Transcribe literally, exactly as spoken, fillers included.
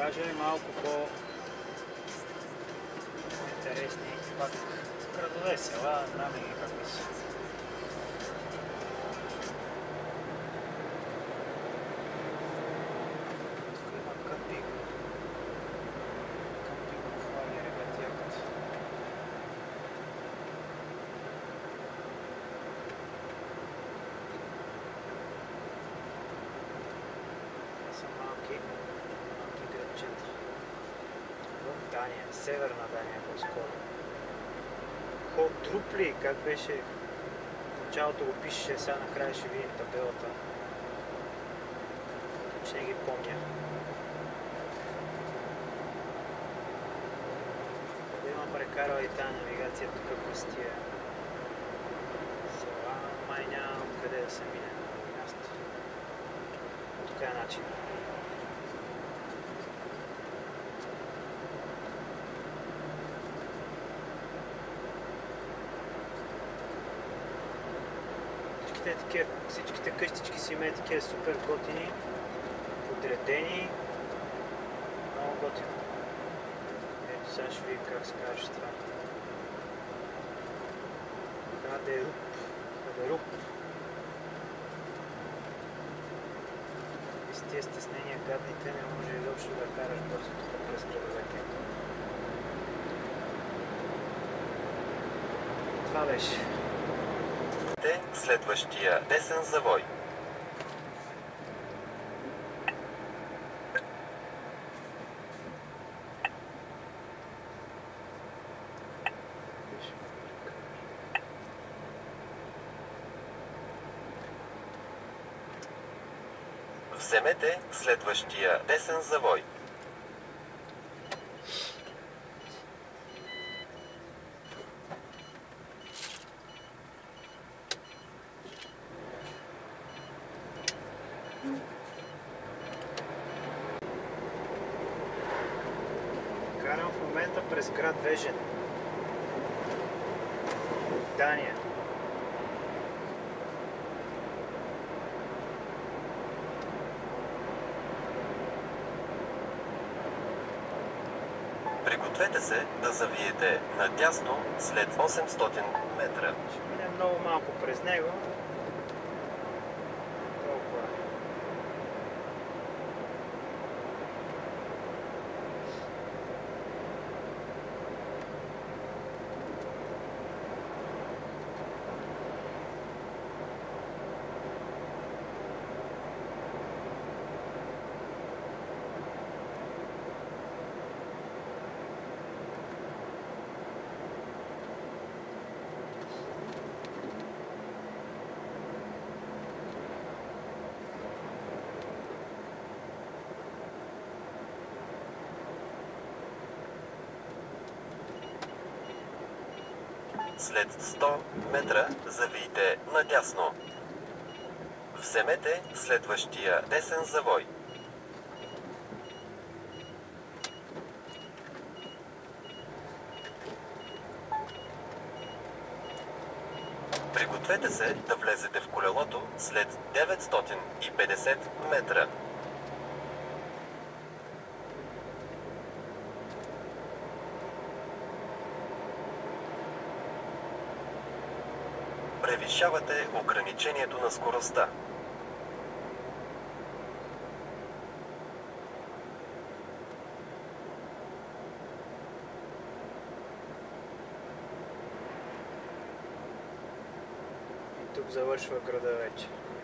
покажа малко по-интересни пак градове, села, знаме ги какви са. Тук има къмпинг. Къмпингов лагер, ятят. Това са малки, малки градчета. В Дания, северна Дания по-скоро. Трупли, как беше? В началото го пишеше, сега накрая ще видим табелата. Че не ги помня. Да имам прекарала и тази навигация тук през тия села, май нямам къде да се мине на място. Тук е начин. Всичките къщички си имеят такива супер готини, подредени, много готино. Ето сега ще видим как се каже това. Хадеруп. Хадеруп. И с тия стеснения гадните не може изобщо да караш бързо тук през градовете. Това беше. Следващия десен завой. Вземете следващия десен завой. Карам в момента през град Вежен, Дания. Пригответе се да завиете надясно след осемстотин метра. Ще минем много малко през него. Толкова. След сто метра завийте надясно. Вземете следващия десен завой. Пригответе се да влезете в колелото след деветстотин и петдесет метра. Превишавате ограничението на скоростта. И тук завършва града вече.